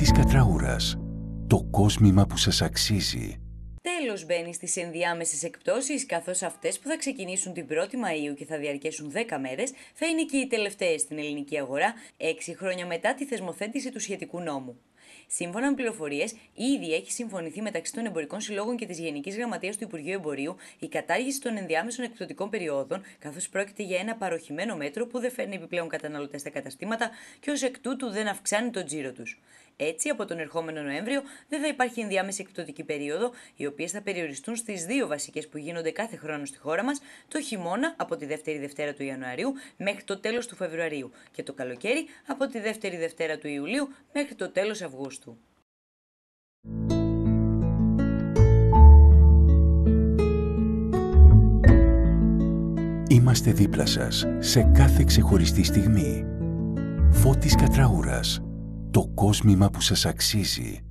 Φώτης Κατραούρας. Το κόσμημα που σας αξίζει. Τέλος μπαίνει στις ενδιάμεσες εκπτώσεις, καθώς αυτές που θα ξεκινήσουν την 1η Μαΐου και θα διαρκέσουν 10 μέρες θα είναι και οι τελευταίες στην ελληνική αγορά, 6 χρόνια μετά τη θεσμοθέτηση του σχετικού νόμου. Σύμφωνα με πληροφορίες, ήδη έχει συμφωνηθεί μεταξύ των εμπορικών συλλόγων και της Γενικής Γραμματείας του Υπουργείου Εμπορίου η κατάργηση των ενδιάμεσων εκπτωτικών περιόδων, καθώς πρόκειται για ένα παροχημένο μέτρο που δεν φέρνει επιπλέον καταναλωτές στα καταστήματα και ως εκ τούτου δεν αυξάνει τον τζίρο τους. Έτσι, από τον ερχόμενο Νοέμβριο δεν θα υπάρχει ενδιάμεση εκπτωτική περίοδο, οι οποίες θα περιοριστούν στις δύο βασικές που γίνονται κάθε χρόνο στη χώρα μας, το χειμώνα από τη δεύτερη Δευτέρα του Ιανουαρίου μέχρι το τέλος του Φεβρουαρίου και το καλοκαίρι από τη δεύτερη Δευτέρα του Ιουλίου μέχρι το τέλος Αυγούστου. Είμαστε δίπλα σας σε κάθε ξεχωριστή στιγμή. Φώτης Κατραούρας. Το κόσμημα που σας αξίζει.